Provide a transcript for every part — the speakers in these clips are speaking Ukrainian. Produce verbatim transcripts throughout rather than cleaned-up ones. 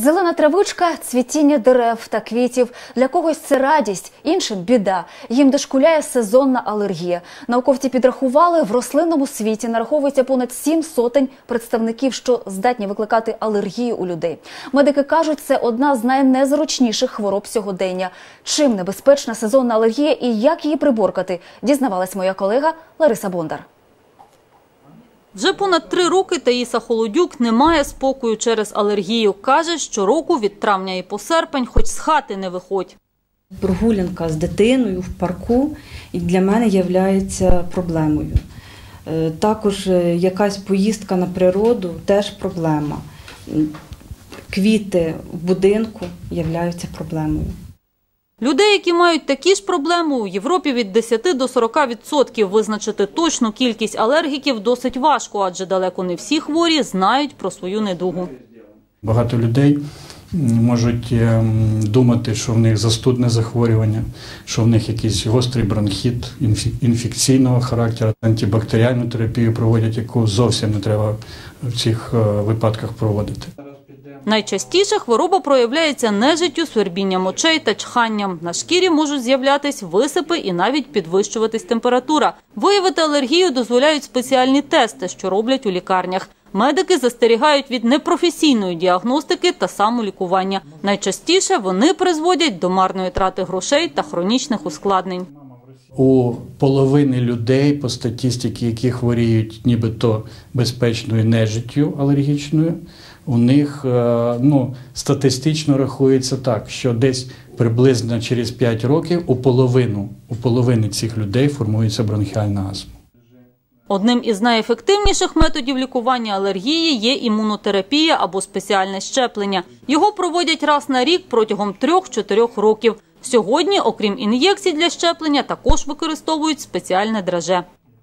Зелена травичка – цвітіння дерев та квітів. Для когось це радість, іншим – біда. Їм дошкуляє сезонна алергія. Науковці підрахували, в рослинному світі нараховується понад сім сотень представників, що здатні викликати алергію у людей. Медики кажуть, це одна з найнезручніших хвороб сьогодення. Чим небезпечна сезонна алергія і як її приборкати, дізнавалась моя колега Лариса Бондар. Вже понад три роки Таїса Холодюк не має спокою через алергію. Каже, щороку від травня і по серпень хоч з хати не виходь. Прогулянка з дитиною в парку для мене є проблемою. Також якась поїздка на природу – теж проблема. Квіти в будинку являються проблемою. Людей, які мають такі ж проблеми, у Європі від десяти до сорока відсотків. Визначити точну кількість алергіків досить важко, адже далеко не всі хворі знають про свою недугу. Багато людей можуть думати, що в них застудне захворювання, що в них якийсь гострий бронхіт інфекційного характеру. Антибактеріальну терапію проводять, яку зовсім не треба в цих випадках проводити. Найчастіше хвороба проявляється нежиттю, свербінням очей та чханням. На шкірі можуть з'являтись висипи і навіть підвищуватись температура. Виявити алергію дозволяють спеціальні тести, що роблять у лікарнях. Медики застерігають від непрофесійної діагностики та самолікування. Найчастіше вони призводять до марної трати грошей та хронічних ускладнень. У половини людей, по статистиці, які хворіють нібито безпечною нежиттю алергічною, у них ну, статистично рахується так, що десь приблизно через п'ять років у половину, у половини цих людей формується бронхіальна астма. Одним із найефективніших методів лікування алергії є імунотерапія або спеціальне щеплення. Його проводять раз на рік протягом трьох-чотирьох років. Сьогодні, окрім ін'єкцій для щеплення, також використовують спеціальне драже.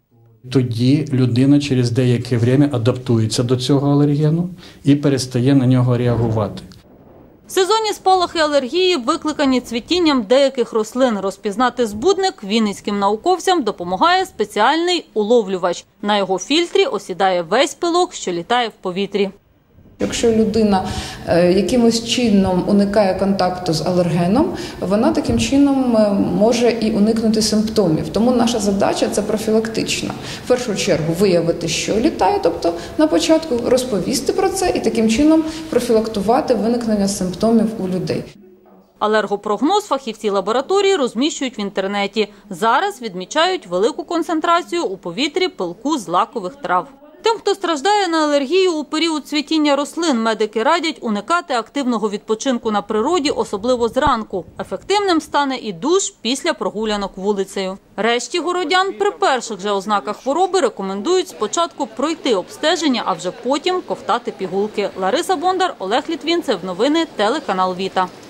Тоді людина через деяке час адаптується до цього алергену і перестає на нього реагувати. Сезонні спалахи алергії викликані цвітінням деяких рослин. Розпізнати збудник вінницьким науковцям допомагає спеціальний уловлювач. На його фільтрі осідає весь пилок, що літає в повітрі. Якщо людина якимось чином уникає контакту з алергеном, вона таким чином може і уникнути симптомів. Тому наша задача – це профілактична. В першу чергу виявити, що літає, тобто на початку розповісти про це і таким чином профілактувати виникнення симптомів у людей. Алергопрогноз фахівці лабораторії розміщують в інтернеті. Зараз відмічають велику концентрацію у повітрі пилку злакових трав. Тим, хто страждає на алергію у період цвітіння рослин, медики радять уникати активного відпочинку на природі, особливо зранку. Ефективним стане і душ після прогулянок вулицею. Решті городян при перших же ознаках хвороби рекомендують спочатку пройти обстеження, а вже потім ковтати пігулки. Лариса Бондар, Олег Літвінцев. Новини телеканал Віта.